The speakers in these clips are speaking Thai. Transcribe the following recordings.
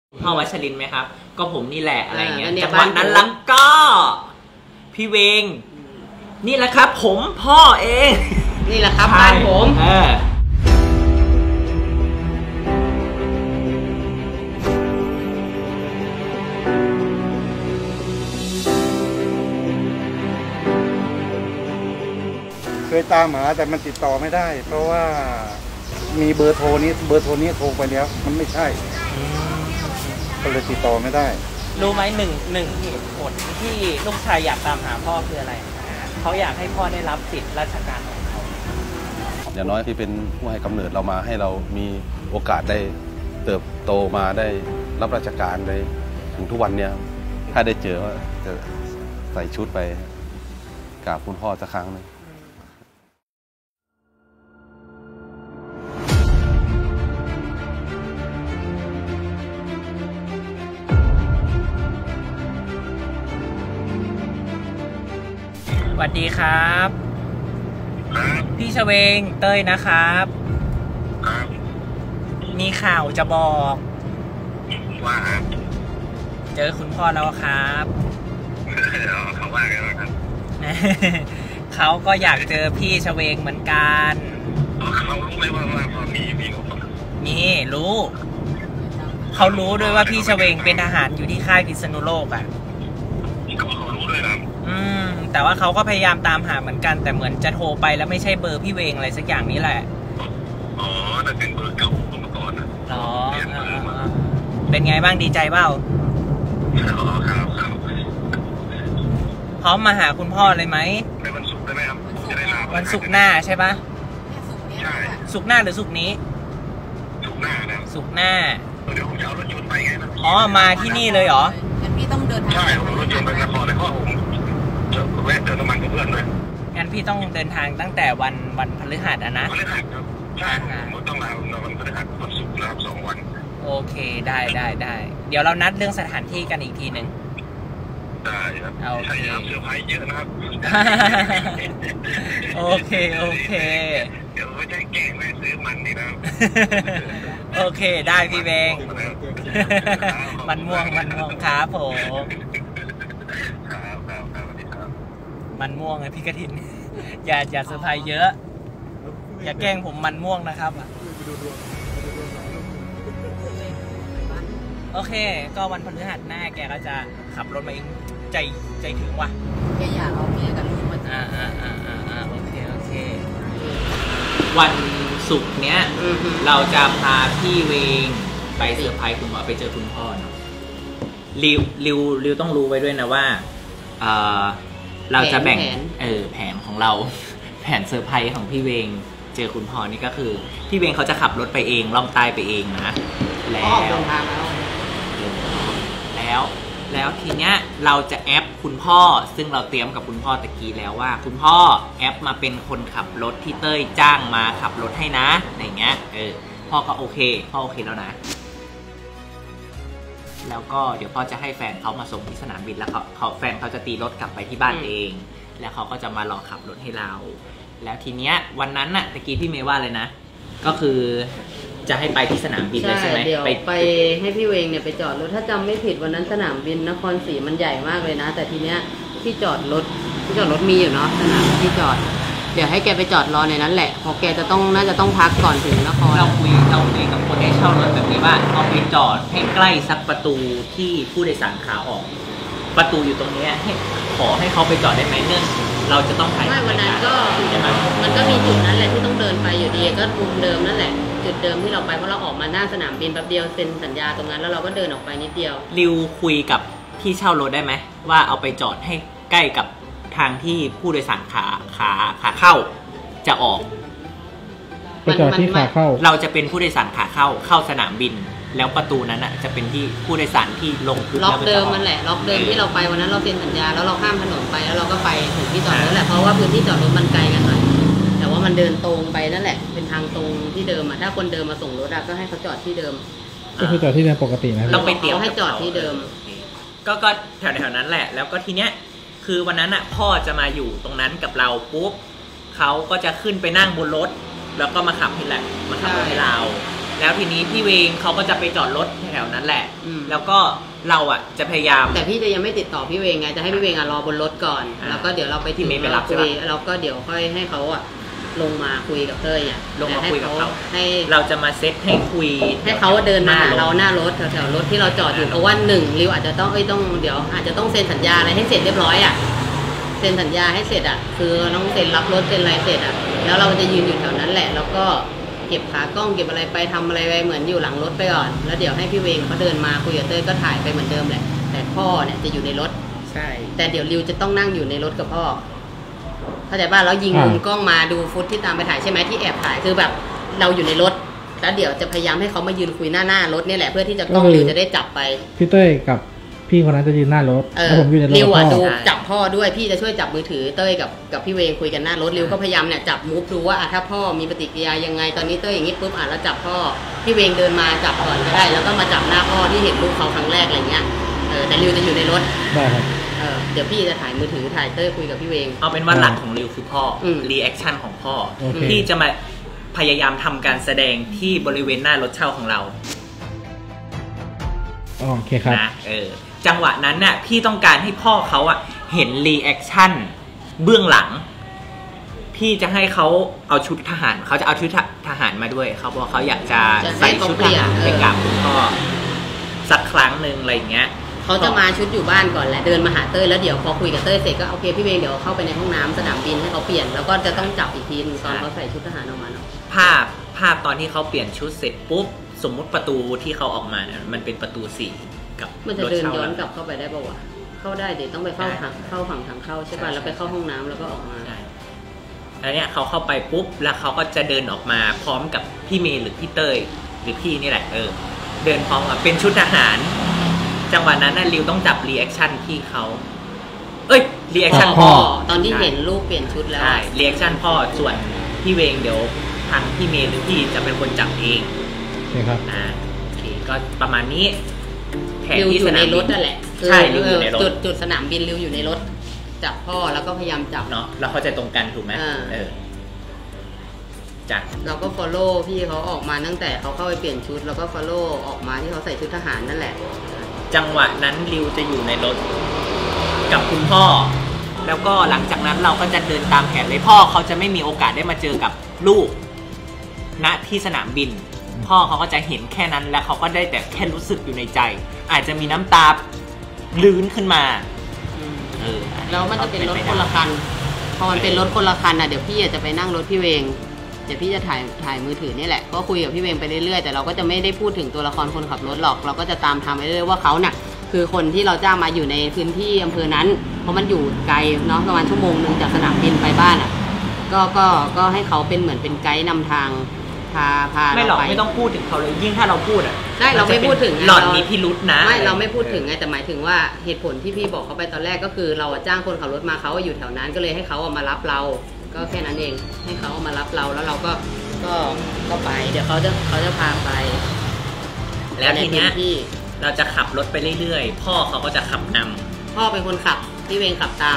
พ่อวัชรินทร์ไหมครับก็ผมนี่แหละอะไรเงี้ยจังหวะนั้นแล้วก็พี่เวงนี่แหละครับผมพ่อเองนี่แหละครับบ้านผมเคยตามหาแต่มันติดต่อไม่ได้เพราะว่ามีเบอร์โทรนี้โทรไปแล้วมันไม่ใช่ก็เลยติดต่อไม่ได้รู้ไหมหนึ่งเหตุผลที่ลูกชายอยากตามหาพ่อคืออะไรเขาอยากให้พ่อได้รับสิทธิราชการของเขาอย่างน้อยที่เป็นผู้ให้กำเนิดเรามาให้เรามีโอกาสได้เติบโตมาได้รับราชการได้ถึงทุกวันเนี้ยถ้าได้เจอว่าจะใส่ชุดไปกราบคุณพ่อสักครั้งนึงสวัสดีครับพี่เฉวงเต้ยนะครับมีข่าวจะบอกว่าเจอคุณพ่อแล้วครับเขาว่าไงบ้างครับเขาก็อยากเจอพี่เฉวงเหมือนกันเขารู้ไหมว่ามีรู้เขารู้ด้วยว่าพี่เฉวงเป็นทหารอยู่ที่ค่ายพิษณุโลกอ่ะเขารู้ด้วยนะแต่ว่าเขาก็พยายามตามหาเหมือนกันแต่เหมือนจะโทรไปแล้วไม่ใช่เบอร์พี่เวงอะไรสักอย่างนี้แหละอ๋อนั่นเป็นเบอร์เก่าเมื่อก่อนนะอ๋อเป็นไงบ้างดีใจเปล่าครับพร้อมมาหาคุณพ่อเลยไหมในวันศุกร์ได้ไหมครับจะได้ลาวันศุกร์หน้าใช่ปะใช่ศุกร์หน้าหรือศุกร์นี้ศุกร์หน้านะศุกร์หน้าเดี๋ยวผมจะเอารถยนต์ไปไงนะอ๋อมาที่นี่เลยเหรองั้นพี่ต้องเดินทางใช่ผมรถยนต์ไปนครแล้วก็ผมจะแวะเติมน้ำมันกับเพื่อนเลยงั้นพี่ต้องเดินทางตั้งแต่วันพฤหัสนะพฤหัสครับใช่ผมต้องลาวันพฤหัสวันศุกร์แล้ว2 วันโอเคได้เดี๋ยวเรานัดเรื่องสถานที่กันอีกทีหนึ่งได้ครับใช่ครับเซอร์ไพรส์เยอะนะครับโอเคเดี๋ยวไม่ใช่แกล้งแม่ซื้อมันนี่นะโอเคได้พี่เบงมันม่วงครับผมมันม่วงไงพี่กฐินอย่าเซอร์ไพรส์เยอะอย่าแกล้งผมมันม่วงนะครับโอเคก็วันพฤหัสหน้าแกก็จะขับรถมาเองใจถึงว่ะแกอยากเอาเมียกับลูกมาโอเควันศุกร์เนี้ยเราจะพาพี่เวงไปเซอร์ไพรส์คุณพ่อไปเจอคุณพ่อเนาะริวต้องรู้ไว้ด้วยนะว่าเราจะแบ่งแผนของเราแผนเซอร์ไพรส์ของพี่เวงเจอคุณพ่อนี่ก็คือพี่เวงเขาจะขับรถไปเองล่องใต้ไปเองนะแล้วทีเนี้ยเราจะแอปคุณพ่อซึ่งเราเตรียมกับคุณพ่อตะกี้แล้วว่าคุณพ่อแอปมาเป็นคนขับรถที่เต้ยจ้างมาขับรถให้นะอย่างเงี้ยพ่อก็โอเคแล้วนะแล้วก็เดี๋ยวพ่อจะให้แฟนเขามาส่งที่สนามบินแล้วแฟนเขาจะตีรถกลับไปที่บ้านเองแล้วเขาก็จะมารอขับรถให้เราแล้วทีเนี้ยวันนั้นน่ะตะกี้พี่เมย์ว่าเลยนะก็คือจะให้ไปที่สนามบินเลยใช่ไหมเดี๋ยวไปให้พี่เวงเนี่ยไปจอดรถถ้าจำไม่ผิดวันนั้นสนามบินนครศรีมันใหญ่มากเลยนะแต่ทีเนี้ยที่จอดรถมีอยู่เนาะสนามที่จอดเดี๋ยวให้แกไปจอดรอในนั้นแหละเพราะแกน่าจะต้องพักก่อนถึงนครเราคุยกับคนที่เช่ารถแบบนี้ว่าเอาไปจอดให้ใกล้สักประตูที่ผู้โดยสารขาออกประตูอยู่ตรงนี้ขอให้เขาไปจอดได้ไหมเนื่องเราจะต้องถ่ายไม่วันนั้นก็มันก็มีจุดนั้นแหละที่ต้องเดินไปอยู่ดีก็มุมเดิมนั่นแหละจุดเดิมที่เราไปเพราะเราออกมาหน้าสนามบินแป๊บเดียวเซ็นสัญญาตรงนั้นแล้วเราก็เดินออกไปนิดเดียวริวคุยกับพี่เช่ารถได้ไหมว่าเอาไปจอดให้ใกล้กับทางที่ผู้โดยสารขาเข้าจะออกไปจอดที่ขาเข้าเราจะเป็นผู้โดยสารขาเข้าสนามบินแล้วประตูนั้นอ่ะจะเป็นที่ผู้โดยสารที่ลงล็อกเดิมมันแหละล็อกเดิมที่เราไปวันนั้นเราเซ็นสัญญาแล้วเราข้ามถนนไปแล้วเราก็ไปถึงที่จอดรถแหละเพราะว่าพื้นที่จอดรถมันไกลกันหน่อยแต่ว่ามันเดินตรงไปนั่นแหละเป็นทางตรงที่เดิมอ่ะถ้าคนเดิมมาส่งรถก็ให้เขาจอดที่เดิมก็คือจอดที่เดิมปกตินะเราไปเตี๋ยวให้จอดที่เดิมก็แถวนั้นแหละแล้วก็ทีเนี้ยคือวันนั้นอ่ะพ่อจะมาอยู่ตรงนั้นกับเราปุ๊บเขาก็จะขึ้นไปนั่งบนรถแล้วก็มาขับให้เราแล้วทีนี้พี่เวงเขาก็จะไปจอดรถแถวนั้นแหละ แล้วก็เราอ่ะจะพยายามแต่พี่จะยังไม่ติดต่อพี่เวงไงจะให้พี่เวงรอบนรถก่อนแล้วก็เดี๋ยวเราไปที่เมย์ไปรับคุยแล้วก็เดี๋ยวค่อยให้เขาอ่ะลงมาคุยกับเต้ยอ่ะลงมาคุยกับเขาให้เราจะมาเซตให้คุยให้เขาเดินมาหาเราหน้ารถแถวรถที่เราจอดอยู่เพราะว่า1ริวอาจจะต้องเดี๋ยวอาจจะต้องเซ็นสัญญาอะไรให้เสร็จเรียบร้อยอ่ะเซ็นสัญญาให้เสร็จอ่ะคือต้องเซ็นรับรถเซ็นอะไรเสร็จอ่ะแล้วเราจะยืนอยู่แถวนั้นแหละแล้วก็เก็บขากล้องเก็บอะไรไปทำอะไรไปเหมือนอยู่หลังรถไปก่อนแล้วเดี๋ยวให้พี่เวงเขาเดินมาคุยกับเต้ยก็ถ่ายไปเหมือนเดิมแหละแต่พ่อเนี่ยจะอยู่ในรถใช่แต่เดี๋ยวริวจะต้องนั่งอยู่ในรถกับพ่อเข้าใจป่ะแล้วยิงมุมกล้องมาดูฟุตที่ตามไปถ่ายใช่ไหมที่แอบถ่ายคือแบบเราอยู่ในรถแล้วเดี๋ยวจะพยายามให้เขามายืนคุยหน้ารถนี่แหละเพื่อที่จะกล้องริวจะได้จับไปพี่เต้ยกับพี่คนนั้นจะยืนหน้ารถแล้วผมอยู่ในรถริวอ่ะดูจับพ่อด้วยพี่จะช่วยจับมือถือเต้ยกับพี่เวงคุยกันหน้ารถริวก็พยายามเนี่ยจับมูฟดูว่าถ้าพ่อมีปฏิกิริยายังไงตอนนี้เต้ยอย่างนี้ปุ๊บแล้วจับพ่อพี่เวงเดินมาจับก่อนก็ได้แล้วก็มาจับหน้าพ่อที่เห็นลูกเขาครั้งแรกอะไรเงี้ยแต่ริวจะอยู่ในรถได้ครับเดี๋ยวพี่จะถ่ายมือถือถ่ายเต้ยคุยกับพี่เวงเอาเป็นว่าหลักของริวคือพ่อรีแอคชั่นของพ่อพี่จะมาพยายามทำการแสดงที่บริเวณหน้ารถเช่าของเราโอเคครับนะจังหวะนั้นน่ะพี่ต้องการให้พ่อเขาอ่ะเห็นรีแอคชั่นเบื้องหลังพี่จะให้เขาเอาชุดทหารเขาจะเอาชุดทหารมาด้วยเขาบอกเขาอยากจะใส่ชุดทหารไปกราบคุณพ่อสักครั้งหนึ่งอะไรอย่างเงี้ยเขาจะมาชุดอยู่บ้านก่อนแหละเดินมาหาเต้ยแล้วเดี๋ยวพอคุยกับเต้ยเสร็จก็โอเคพี่เวงเดี๋ยวเข้าไปในห้องน้ำสนามบินให้เขาเปลี่ยนแล้วก็จะต้องจับอีกทีตอนเขาใส่ชุดทหารออกมาเนาะภาพตอนที่เขาเปลี่ยนชุดเสร็จปุ๊บสมมุติประตูที่เขาออกมาเนี่ยมันเป็นประตู4กับมันจะเดินย้อนกลับเข้าไปได้ป่าวะเข้าได้เดี๋ยวต้องไปเข้าฝั่งทางเข้าใช่ป่ะแล้วไปเข้าห้องน้ำแล้วก็ออกมาแล้วเนี่ยเขาเข้าไปปุ๊บแล้วเขาก็จะเดินออกมาพร้อมกับพี่เมย์หรือพี่เต้ยหรือพี่นี่แหละเดินพร้อมกับเป็นชุดทหารจังหวะนั้นน่ะริวต้องจับรีแอคชั่นพี่เขารีแอคชั่นพ่อตอนที่เห็นลูกเปลี่ยนชุดแล้วใช่รีแอคชั่นพ่อส่วนพี่เวงเดี๋ยวทางพี่เมย์หรือพี่จะเป็นคนจับเองใช่ครับโอเคก็ประมาณนี้ริวอยู่ในรถนั่นแหละใช่ริวอยู่ในรถจุดสนามบินริวอยู่ในรถจับพ่อแล้วก็พยายามจับเนาะแล้วเขาจะตรงกันถูกไหมจ้ะเราก็ follow พี่เขาออกมาตั้งแต่เขาเข้าไปเปลี่ยนชุดแล้วก็ follow ออกมาที่เขาใส่ชุดทหารนั่นแหละจังหวะนั้นริวจะอยู่ในรถกับคุณพ่อแล้วก็หลังจากนั้นเราก็จะเดินตามแผนเลยพ่อเขาจะไม่มีโอกาสได้มาเจอกับลูกณที่สนามบินพ่อเขาก็จะเห็นแค่นั้นแล้วเขาก็ได้แต่แค่รู้สึกอยู่ในใจอาจจะมีน้ำตาลื้นขึ้นมาแล้วมันจะเป็นรถคนละคันพอมันเป็นรถคนละคันเดี๋ยวพี่จะไปนั่งรถพี่เวงเดี๋ยวพี่จะถ่ายมือถือนี่แหละก็คุยกับพี่เวงไปเรื่อยๆแต่เราก็จะไม่ได้พูดถึงตัวละครคนขับรถหรอกเราก็จะตามทำไปเรื่อยๆว่าเขาเนี่ยคือคนที่เราจ้างมาอยู่ในพื้นที่อำเภอนั้นเพราะมันอยู่ไกลเนาะประมาณชั่วโมงนึงจากสนามบินไปบ้านก็ให้เขาเป็นเหมือนเป็นไกด์นำทางพาไม่หรอกไม่ต้องพูดถึงเขาเลยยิ่งถ้าเราพูดใช่เราไม่พูดถึงหล่อนมีพิรุธนะไม่เราไม่พูดถึงไงแต่หมายถึงว่าเหตุผลที่พี่บอกเขาไปตอนแรกก็คือเราจ้างคนขับรถมาเขาอยู่แถวนั้นก็เลยให้เขามารับเราก็แค่นั้นเองให้เขามารับเราแล้วเราก็ไปเดี๋ยวเขาจะพาไปแล้วทีเนี้ยเราจะขับรถไปเรื่อยๆพ่อเขาก็จะขับนำพ่อเป็นคนขับพี่เวงขับตาม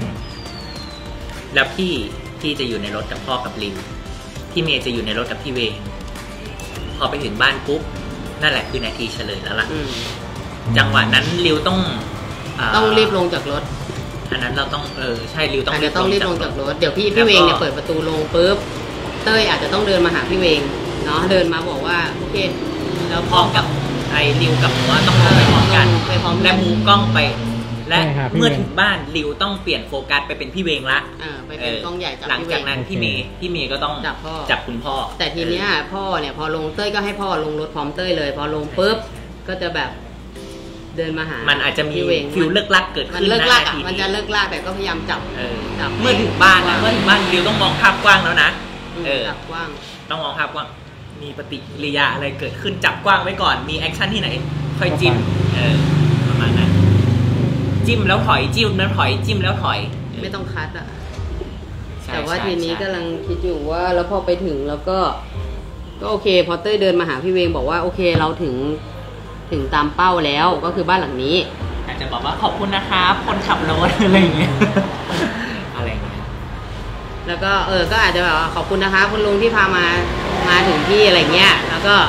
แล้วพี่จะอยู่ในรถกับพ่อกับลิวพี่เมย์จะอยู่ในรถกับพี่เวงพอไปถึงบ้านปุ๊บนั่นแหละคือนาทีเฉลยแล้วล่ะจังหวะนั้นลิวต้องรีบลงจากรถอันนั้นเราต้องใช่ริวต้องรีบลงจากรถเดี๋ยวพี่เวงเนี่ยเปิดประตูลงปุ๊บเต้ยอาจจะต้องเดินมาหาพี่เวงเนาะเดินมาบอกว่าโอเคแล้วพร้อมกับไอ้ริวกับหัวต้องไปพร้อมกันและมูกล้องไปและเมื่อถึงบ้านริวต้องเปลี่ยนโฟกัสไปเป็นพี่เวงละไปเป็นกล้องใหญ่หลังจากนั้นพี่เมย์ก็ต้องจับคุณพ่อแต่ทีเนี้ยพ่อเนี่ยพอลงเต้ยก็ให้พ่อลงรถพร้อมเต้ยเลยพอลงปุ๊บก็จะแบบเดินมาหามันอาจจะมีฟิลเลิกลักเกิดขึ้นเลิกลักมันจะเลิกลักแต่ก็พยายามจับเมื่อถึงบ้านนะริวต้องมองภาพกว้างแล้วนะจับกว้างต้องมองภาพกว้างมีปฏิกิริยาอะไรเกิดขึ้นจับกว้างไว้ก่อนมีแอคชั่นที่ไหนค่อยจิ้มประมาณนั้นจิ้มแล้วถอยจิ้มแล้วถอยจิ้มแล้วถอยไม่ต้องคัดแต่ว่าทีนี้กำลังคิดอยู่ว่าแล้วพอไปถึงแล้วก็โอเคพอเต้ยเดินมาหาพี่เวงบอกว่าโอเคเราถึงตามเป้าแล้วก็คือบ้านหลังนี้อาจจะบอกว่าขอบคุณนะครับคนขับรถอะไรอย่างเงี้ยอะไรเงี้ยแล้วก็ก็อาจจะแบบว่าขอบคุณนะคะคุณลุงที่พามาถึงที่อะไรเงี้ยแล้วก็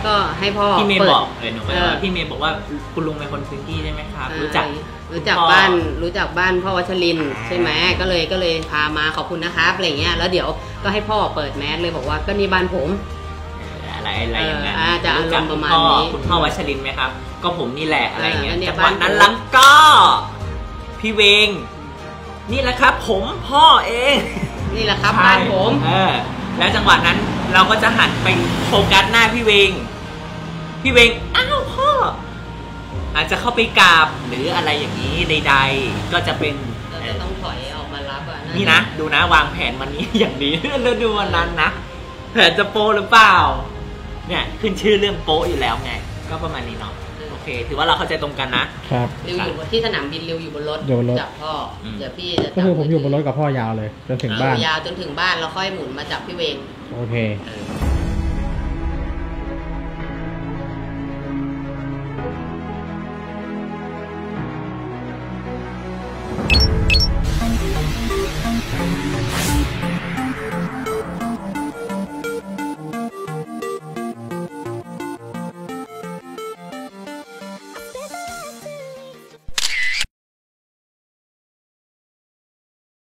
ก็ให้พ่อพี่เมย์ปิดบอกหนูไปว่าพี่เมย์บอกว่าคุณลุงเป็นคนพื้นที่ใช่ไหมครับ รู้จักบ้านพ่อวัชรินทร์ใช่ไหมก็เลยพามาขอบคุณนะครับอะไรเงี้ยแล้วเดี๋ยวก็ให้พ่อเปิดแมสเลยบอกว่าก็นี่บ้านผมอะไรอย่างเงี้ยจะอารมณ์ประมาณนี้คุณพ่อวัชรินทร์ไหมครับ ก็ผมนี่แหละอะไรเงี้ยเนี่ยจังหวะนั้นบ้านผมแล้วก็พี่เวงนี่แหละครับผมพ่อเองนี่แหละครับบ้านผมแล้วจังหวะนั้นเราก็จะหันไปโฟกัสหน้าพี่เวงอ้าวพ่ออาจจะเข้าไปกราบหรืออะไรอย่างนี้ใดๆก็จะเป็นเราจะต้องถอยออกมารับอ่ะนี่นะดูนะวางแผนวันนี้ อย่างนี้แล้วดูวันนั้นนะแผนจะโป๊หรือเปล่าเนี่ยขึ้นชื่อเรื่องโป๊อยู่แล้วไงก็ประมาณนี้เนาะโอเคถือว่าเราเข้าใจตรงกันนะครับริวอยู่ที่สนามบินริวอยู่บนรถอยู่บนรถจับพ่อเดี๋ยวพี่จะก็คือผมอยู่บนรถกับพ่อยาวเลยจนถึงบ้านยาวจนถึงบ้านแล้วค่อยหมุนมาจับพี่เวงโอเคเออ